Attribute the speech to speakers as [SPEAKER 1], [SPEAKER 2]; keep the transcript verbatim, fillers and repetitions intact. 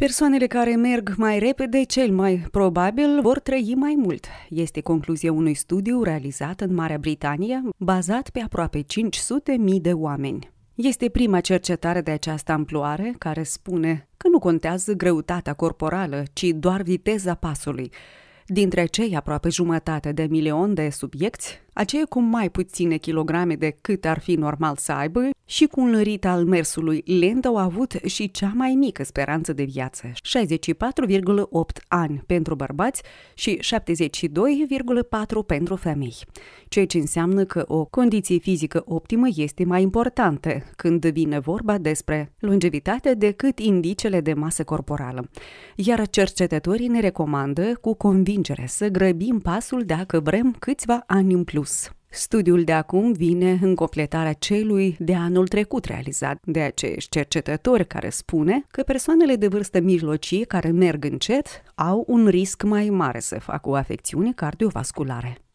[SPEAKER 1] Persoanele care merg mai repede, cel mai probabil, vor trăi mai mult. Este concluzia unui studiu realizat în Marea Britanie, bazat pe aproape cinci sute de mii de oameni. Este prima cercetare de această amploare care spune că nu contează greutatea corporală, ci doar viteza pasului. Dintre cei aproape jumătate de milion de subiecți, aceia cu mai puține kilograme decât ar fi normal să aibă și cu un rit al mersului lent au avut și cea mai mică speranță de viață, șaizeci și patru virgulă opt ani pentru bărbați și șaptezeci și doi virgulă patru pentru femei, ceea ce înseamnă că o condiție fizică optimă este mai importantă când vine vorba despre longevitate decât indicele de masă corporală. Iar cercetătorii ne recomandă cu convingere să grăbim pasul dacă vrem câțiva ani în plus. Studiul de acum vine în completarea celui de anul trecut realizat de aceiași cercetători care spune că persoanele de vârstă mijlocie care merg încet au un risc mai mare să facă o afecțiune cardiovasculară.